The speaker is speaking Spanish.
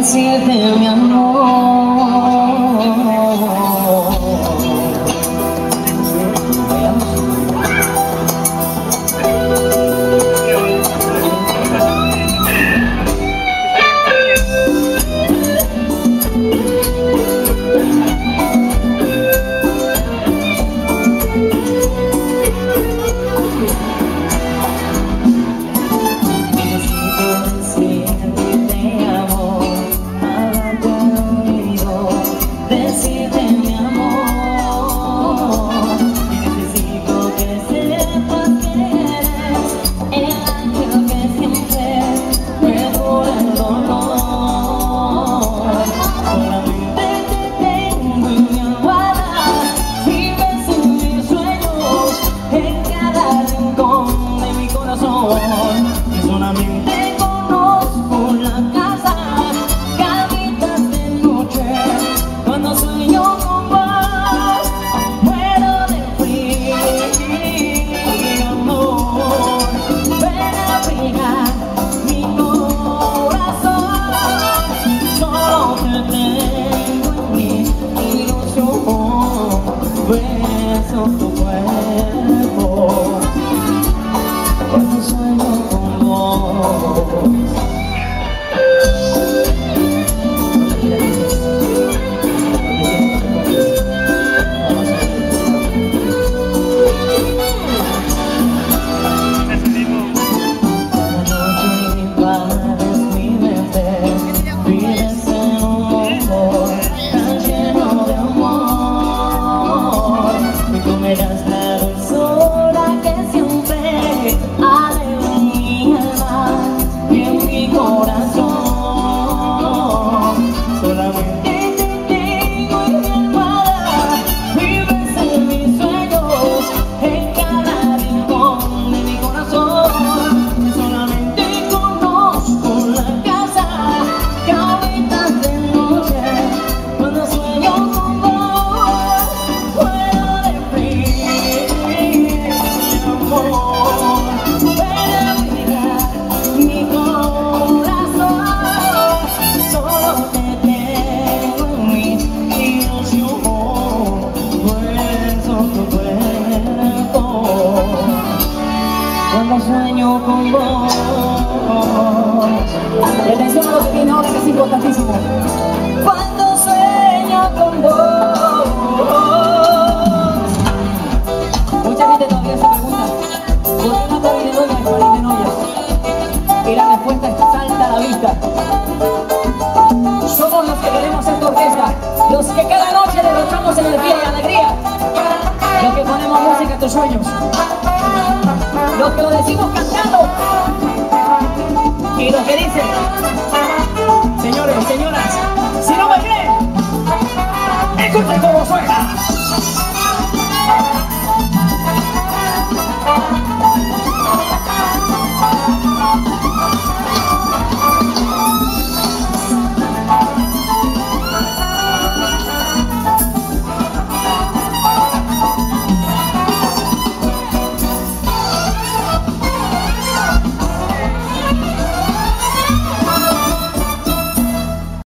decirte mi amor. Beso tu cuerpo cuando sueño con vos. Cuando sueño con vos. Y atención a lo que viene ahora, que es importantísimo. Cuando sueño con vos. Mucha gente todavía se pregunta ¿por qué Natalie de Noya es Marín de Noya? Y la respuesta salta a la vista. Somos los que queremos esta orquesta, los que cada noche derrochamos energía y alegría, los que ponemos música a tus sueños, los que lo decimos